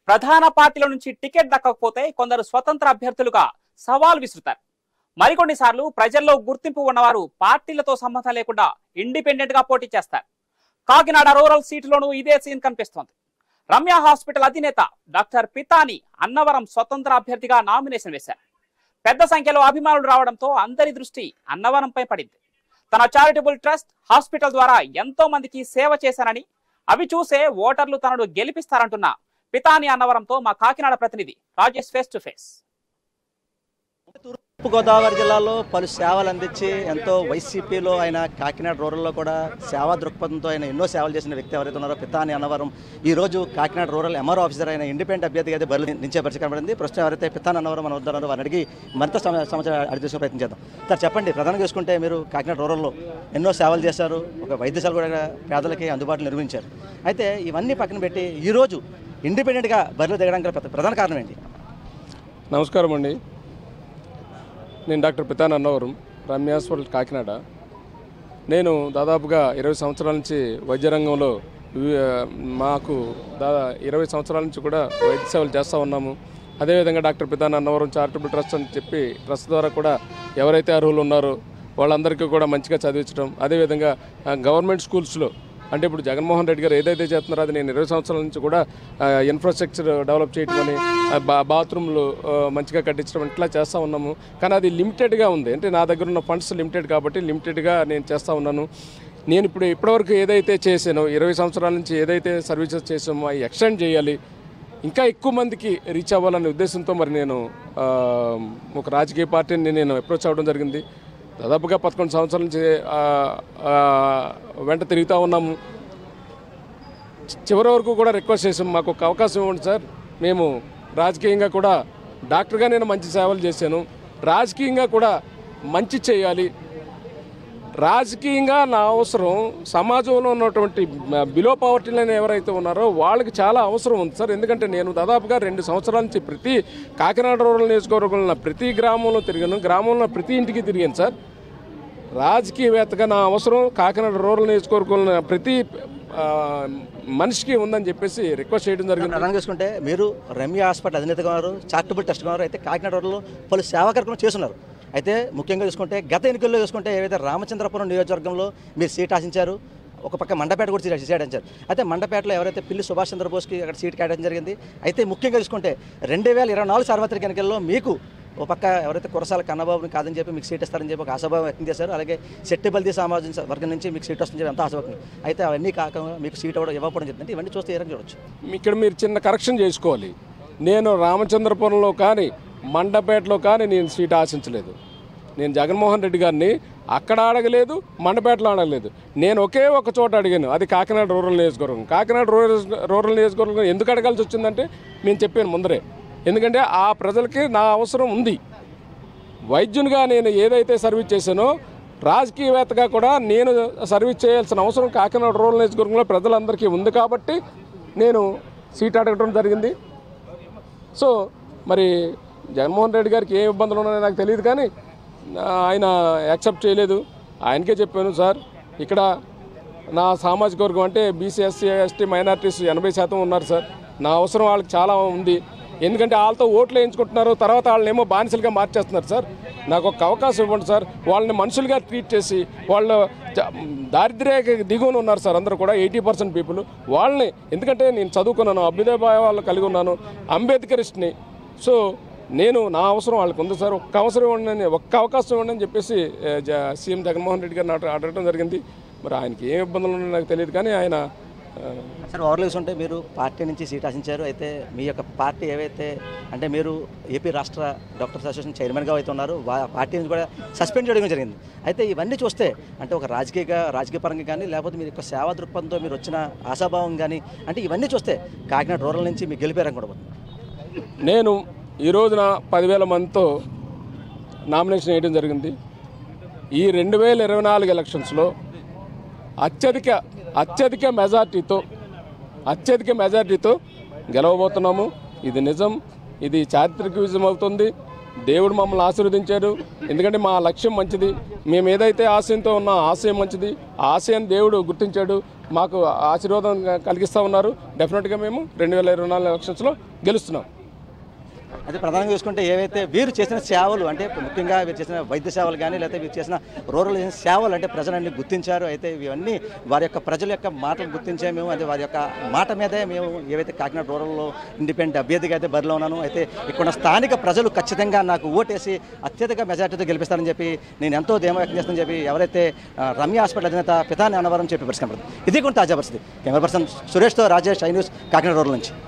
ప్రధాన పార్టీల నుంచి టికెట్ దక్కకపోతే కొందరు స్వతంత్ర అభ్యర్థులుగా సవాల్ విసురుతారు. మరికొన్నిసార్లు ప్రజల్లో గుర్తింపు ఉన్నవారు పార్టీలతో సంబంధం లేకుండా ఇండిపెండెంట్ గా పోటీ చేస్తారు. కాకినాడ రూరల్ సీటులోనూ ఇదే సీన్ కనిపిస్తోంది. రమ్య హాస్పిటల్ అధినేత డాక్టర్ పితాని అన్నవరం స్వతంత్ర అభ్యర్థిగా నామినేషన్ వేశారు. పెద్ద సంఖ్యలో అభిమానులు రావడంతో అందరి దృష్టి అన్నవరంపై పడింది. తన చారిటబుల్ ట్రస్ట్ హాస్పిటల్ ద్వారా ఎంతో మందికి సేవ చేశానని, అవి చూసే ఓటర్లు తనను గెలిపిస్తారంటున్న పితాని అన్నవరంతో మా కాకినాడ ప్రతినిధి రాజేష్ ఫేస్ టు ఫేస్. తూర్పుగోదావరి జిల్లాలో పలు సేవలు అందించి ఎంతో వైసీపీలో ఆయన కాకినాడ రూరల్లో కూడా సేవా దృక్పథంతో ఆయన ఎన్నో సేవలు చేసిన వ్యక్తి ఎవరైతే ఉన్నారో పితాని అన్నవరం ఈరోజు కాకినాడ రూరల్ ఎంఆర్ఓ ఆఫీసర్ అయిన ఇండిపెండెంట్ అభ్యర్థిగా అయితే బరిలో నిలిచే పరిచయం కనబడింది. ప్రస్తుతం ఎవరైతే పితాని అన్నవరం మన వద్దన్నారో వారిని అడిగి మరింత సమాచారం అడిగి తీసుకునే ప్రయత్నం చేద్దాం. సార్ చెప్పండి, ప్రధానంగా చూసుకుంటే మీరు కాకినాడ రూరల్లో ఎన్నో సేవలు చేశారు, ఒక వైద్యశాల కూడా పేదలకి అందుబాటులో నిర్వహించారు. అయితే ఇవన్నీ పక్కన పెట్టి ఈరోజు ఇండిపెండెంట్గా బరిలో దిగడానికి ప్రధాన కారణం ఏంటి? నమస్కారం అండి, నేను డాక్టర్ పితాని అన్నవరం, రమ్య హాస్పిటల్ కాకినాడ. నేను దాదాపుగా 20 సంవత్సరాల నుంచి వైద్య రంగంలో మాకు 20 సంవత్సరాల నుంచి కూడా వైద్య సేవలు చేస్తూ ఉన్నాము. అదేవిధంగా doctor Pitani Annavaram charitable trust అని చెప్పి ట్రస్ట్ ద్వారా కూడా ఎవరైతే అర్హులు ఉన్నారో వాళ్ళందరికీ కూడా మంచిగా చదివించడం, అదేవిధంగా గవర్నమెంట్ స్కూల్స్లో అంటే ఇప్పుడు జగన్మోహన్ రెడ్డి గారు ఏదైతే చేస్తున్నారో అది నేను 20 సంవత్సరాల నుంచి కూడా ఇన్ఫ్రాస్ట్రక్చర్ డెవలప్ చేయడం అని, బాత్రూమ్లు మంచిగా కట్టించడం ఇట్లా చేస్తూ ఉన్నాము. కానీ అది లిమిటెడ్గా ఉంది, అంటే నా దగ్గర ఉన్న ఫండ్స్ లిమిటెడ్ కాబట్టి లిమిటెడ్గా నేను చేస్తూ ఉన్నాను. నేను ఇప్పటివరకు ఏదైతే చేశానో 20 సంవత్సరాల నుంచి ఏదైతే సర్వీసెస్ చేసామో అవి ఎక్స్టెండ్ చేయాలి, ఇంకా ఎక్కువ మందికి రీచ్ అవ్వాలనే ఉద్దేశంతో మరి నేను ఒక రాజకీయ పార్టీని నేను అప్రోచ్ అవ్వడం జరిగింది. దాదాపుగా 11 సంవత్సరాల నుంచి వెంట తిరుగుతూ ఉన్నాము. చివరి వరకు కూడా రిక్వెస్ట్ చేసాం, మాకు ఒక అవకాశం ఇవ్వండి సార్, మేము రాజకీయంగా కూడా డాక్టర్గా నేను మంచి సేవలు చేశాను, రాజకీయంగా కూడా మంచి చేయాలి, రాజకీయంగా నా అవసరం సమాజంలో ఉన్నటువంటి బిలో పవర్టీ లైన్ ఎవరైతే ఉన్నారో వాళ్ళకి చాలా అవసరం ఉంది సార్. ఎందుకంటే నేను దాదాపుగా 2 సంవత్సరాల నుంచి ప్రతి కాకినాడ రూరల్ నియోజకవర్గంలో ప్రతి గ్రామంలో తిరిగాను, గ్రామంలో ప్రతి ఇంటికి తిరిగాను సార్. రాజకీయవేత్తగా నా అవసరం కాకినాడ రూరల్ నియోజకవర్గంలో ప్రతి మనిషికి ఉందని చెప్పేసి రిక్వెస్ట్ చేయడం జరిగింది. ప్రధానంగా చూసుకుంటే మీరు రమ్య హాస్పిటల్ అధినేతగా ఉన్నారు, చారిటబుల్ ట్రస్ట్ ఉన్నారు, అయితే కాకినాడ రూరల్లో పలు సేవా కార్యక్రమాలు చేస్తున్నారు. అయితే ముఖ్యంగా చూసుకుంటే గత ఎన్నికల్లో చూసుకుంటే ఏవైతే రామచంద్రపురం నియోజకవర్గంలో మీరు సీట్ ఆశించారు, ఒక పక్క మండపేట కూడా సీట్ ఆశించారు. అయితే మండపేటలో ఎవరైతే పిల్లి సుభాష్ చంద్రబోస్కి అక్కడ సీట్ కేటాయించడం జరిగింది. అయితే ముఖ్యంగా చూసుకుంటే 2024 సార్వత్రిక ఎన్నికల్లో మీకు ఒక పక్క ఎవరైతే కురసాల కన్నబాబుని కాదని చెప్పి మీకు సీట్ ఇస్తారని చెప్పి ఒక ఆశాభావం వ్యక్తం చేశారు. అలాగే శెట్టిబల్ది సామాజిక వర్గం నుంచి మీకు సీట్ వస్తుందని చెప్పి ఎంత ఆశాభావం. అయితే అవన్నీ కాకుండా మీకు సీట్ ఇవ్వకపోవడం చెప్తుంది. ఇవన్నీ చూస్తే ఏ రకంగా చూడొచ్చు? ఇక్కడ మీరు చిన్న కరెక్షన్ చేసుకోవాలి. నేను రామచంద్రపురంలో కానీ మండపేటలో కానీ నేను సీట్ ఆశించలేదు. నేను జగన్మోహన్ రెడ్డి గారిని అక్కడ అడగలేదు, మండపేటలో అడగలేదు. నేను ఒకే ఒక చోట అడిగాను, అది కాకినాడ రూరల్ నియోజకవర్గం. కాకినాడ రూరల్ నియోజకవర్గం ఎందుకు అడగాల్సి వచ్చిందంటే నేను చెప్పాను ముందరే, ఎందుకంటే ఆ ప్రజలకి నా అవసరం ఉంది. వైద్యునిగా నేను ఏదైతే సర్వీస్ చేశానో రాజకీయవేత్తగా కూడా నేను సర్వీస్ చేయాల్సిన అవసరం కాకినాడ రూరల్ నియోజకవర్గంలో ప్రజలందరికీ ఉంది కాబట్టి నేను సీట్ అడగడం జరిగింది. సో మరి జగన్మోహన్ రెడ్డి గారికి ఏ ఇబ్బందులు ఉన్నాయో నాకు తెలియదు, కానీ ఆయన యాక్సెప్ట్ చేయలేదు. ఆయనకే చెప్పాను, సార్ ఇక్కడ నా సామాజిక వర్గం అంటే బీసీ, ఎస్సీ, ఎస్టీ, మైనారిటీస్ 80% ఉన్నారు సార్. నా అవసరం వాళ్ళకి చాలా ఉంది, ఎందుకంటే వాళ్ళతో ఓట్లు వేయించుకుంటున్నారు, తర్వాత వాళ్ళనేమో బానిసలుగా మార్చేస్తున్నారు సార్. నాకు ఒక అవకాశం ఇవ్వండి సార్. వాళ్ళని మనుషులుగా ట్రీట్ చేసి వాళ్ళు దారిద్ర్య దిగువన ఉన్నారు సార్ అందరూ కూడా 80% పీపుల్. వాళ్ళని, ఎందుకంటే నేను చదువుకున్నాను, అభ్యుదయ భావాలు కలిగి ఉన్నాను, అంబేద్కరిస్ట్ని. సో నేను నా అవసరం వాళ్ళకి ఉంది సార్, ఒక్క అవసరం ఇవ్వండి, ఒక్క అవకాశం ఇవ్వండి అని చెప్పేసి సీఎం జగన్మోహన్ రెడ్డి గారిని అడగడం జరిగింది. మరి ఆయనకి ఏం ఇబ్బందులు ఉన్నాయో నాకు తెలియదు, కానీ ఆయన సార్ ఓవర్లీస్ ఉంటే మీరు పార్టీ నుంచి సీట్ ఆశించారు. అయితే మీ యొక్క పార్టీ ఏవైతే అంటే మీరు ఏపీ రాష్ట్ర డాక్టర్స్ అసోసియేషన్ చైర్మన్గా అయితే ఉన్నారు, పార్టీ నుంచి కూడా సస్పెండ్ చేయడం జరిగింది. అయితే ఇవన్నీ చూస్తే అంటే ఒక రాజకీయ పరంగా కానీ లేకపోతే మీరు యొక్క సేవా దృక్పథంతో మీరు వచ్చిన ఆశాభావం కానీ అంటే ఇవన్నీ చూస్తే కాకినాడ రూరల్ నుంచి మీకు గెలిపారనుకోవడం. నేను ఈ రోజున 10,000 మందితో నామినేషన్ వేయడం జరిగింది. ఈ 2024 ఎలక్షన్స్లో అత్యధిక మెజార్టీతో గెలవబోతున్నాము. ఇది నిజం, ఇది చారిత్రక విజయం అవుతుంది. దేవుడు మమ్మల్ని ఆశీర్వదించాడు, ఎందుకంటే మా లక్ష్యం మంచిది. మేము ఏదైతే ఆశయంతో ఉన్నా ఆశయం మంచిది, ఆ ఆశయాన్ని దేవుడు గుర్తించాడు. మాకు ఆశీర్వాదం కలిగిస్తూ ఉన్నారు. డెఫినెట్గా మేము 2024 ఎలక్షన్స్లో గెలుస్తున్నాం. అయితే ప్రధానంగా చూసుకుంటే ఏవైతే వీరు చేసిన సేవలు అంటే ముఖ్యంగా వీరు చేసిన వైద్య సేవలు కానీ లేకపోతే వీరు చేసిన రూరల్ సేవలు అంటే ప్రజలన్నీ గుర్తించారు. అయితే ఇవన్నీ వారి యొక్క ప్రజల యొక్క మాటలు గుర్తించే మేము అంటే వారి యొక్క మాట మీదే మేము ఏవైతే కాకినాడ రూరల్లో ఇండిపెండెంట్ అభ్యర్థిగా అయితే బరిలో ఉన్నాను. అయితే ఇక్కడ స్థానిక ప్రజలు ఖచ్చితంగా నాకు ఓటేసి అత్యధిక మెజార్టీతో గెలిపిస్తారని చెప్పి నేను ఎంతో ధీమా వ్యక్తం చేస్తానని చెప్పి ఎవరైతే రమ్య హాస్పిటల్ అధినేత పితాని అన్నవరం చెప్పి పరిస్థితి. ఇది కూడా తాజా పరిస్థితి. కెమెరా పర్సన్ సురేష్తో Rajesh, I news, Kakinada rural నుంచి.